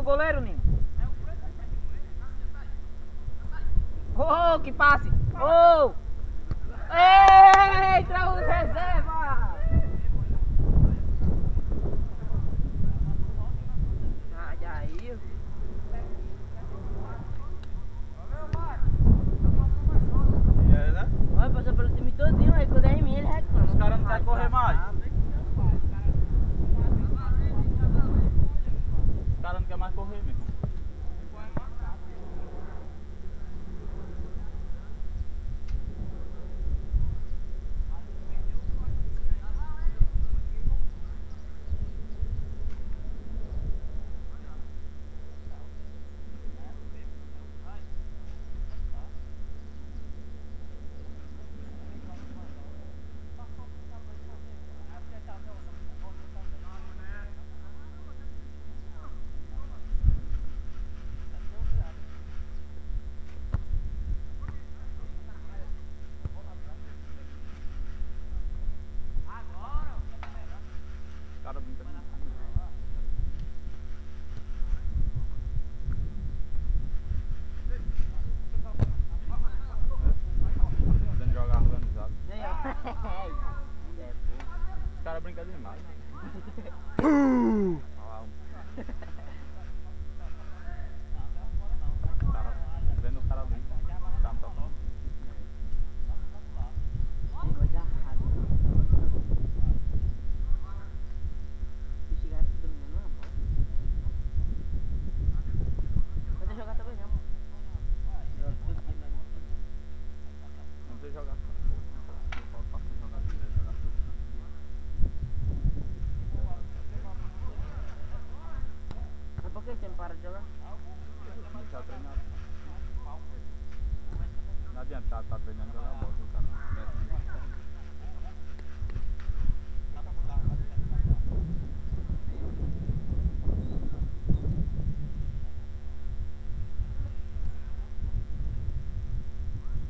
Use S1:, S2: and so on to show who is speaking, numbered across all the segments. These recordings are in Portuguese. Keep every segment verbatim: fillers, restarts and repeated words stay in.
S1: do goleiro, Ninho. Oh, que passe! Oh! Entra os reserva! Sai aí.
S2: É, né?
S3: Vai passar pelo time todinho, aí quando é em mim ele reclama.
S2: Os caras não querem correr mais. Os caras não querem mais correr mesmo. Os caras brincam demais. Podendo jogar organizado. Os caras brincam demais. Olha lá, o cara, vendo o cara ali. O cara não tá falando.
S3: Vai dar raiva. Se chegar dominando uma bola. Pode jogar também não.
S2: Não precisa jogar só. Não pode passar jogar aqui, né? Jogar tudo.
S3: Mas por que você não para de jogar?
S2: Deixar a treinar. Não adianta estar tá, tá treinando e jogar bola, o cara não mexe.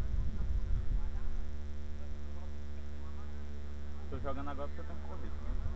S2: Tô jogando agora porque eu tenho corrido, né?